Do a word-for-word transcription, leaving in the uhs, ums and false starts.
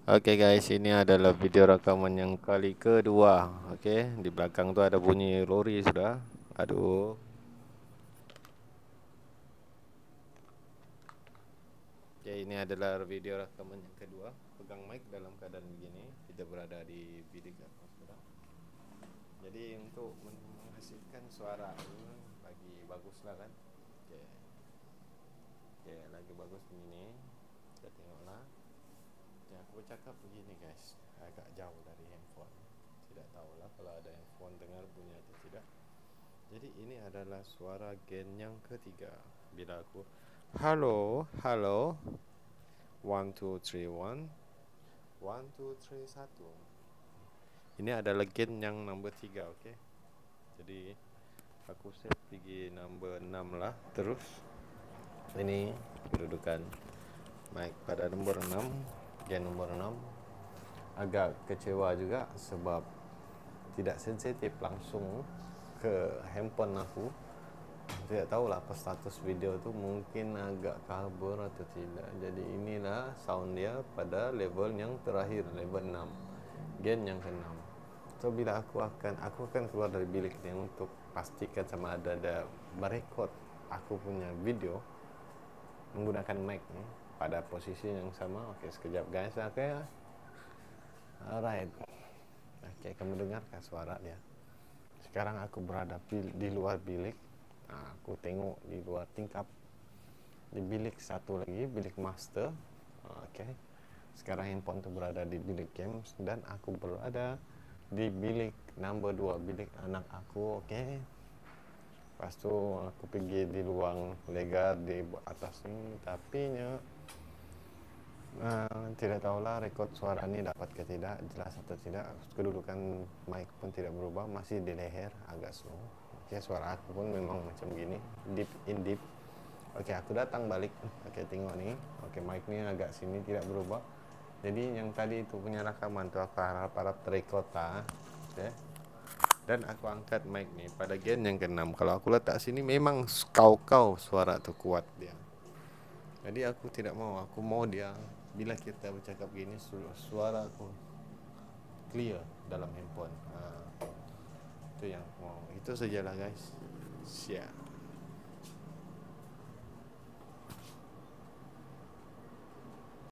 Oke guys, ini adalah video rekaman yang kali kedua. Oke, di belakang tuh ada bunyi lori sudah. Aduh. Oke, ini adalah video rekaman yang kedua. Pegang mic dalam keadaan begini. Kita berada di bilik atmosfer. Jadi untuk menghasilkan suara ini lagi bagus lah kan. Oke. Oke, lagi bagus begini. Kita tengoklah. Ya, aku bercakap begini guys, agak jauh dari handphone. Tidak tahulah kalau ada handphone dengar bunyi atau tidak. Jadi ini adalah suara gen yang ketiga. Bila aku halo, halo, one two three one, one two three satu. Ini adalah gen yang number tiga, oke. Okay? Jadi aku set pergi number enam lah. Terus ini kedudukan mic pada nombor enam, gen nombor enam. Agak kecewa juga sebab tidak sensitif langsung ke handphone aku. Tidak tahulah apa status video tu, mungkin agak kabur atau tidak. Jadi inilah sound dia pada level yang terakhir, level enam, gen yang keenam. So bila aku akan aku akan keluar dari bilik ni untuk pastikan sama ada ada merekod aku punya video menggunakan mic ni pada posisi yang sama. Okey, sekejap guys. Okey. Alright. Okey, kamu dengarkah suara dia? Sekarang aku berada di luar bilik. Nah, aku tengok di luar tingkap. Di bilik satu lagi, bilik master. Okey. Sekarang handphone tu berada di bilik games dan aku berada di bilik number dua, bilik anak aku. Okey. Lepas tu aku pergi di ruang legar di atas ni, tapi nya Uh, tidak tahulah rekod suara ni dapat ke tidak, jelas atau tidak. Kedudukan mic pun tidak berubah, masih di leher, agak slow. Okey, suara aku pun memang macam gini, deep in deep. Okey, aku datang balik. Okey, tengok ni. Okey, mic ni agak sini tidak berubah. Jadi yang tadi itu punya rakaman tu aku harap-harap terrekod lah. Okey. Dan aku angkat mic ni pada gen yang keenam. Kalau aku letak sini memang kau-kau suara tu kuat dia. Jadi aku tidak mau, aku mau dia bila kita bercakap gini suara aku clear dalam handphone. Ha, itu yang aku mau. Itu sajalah guys. Siap.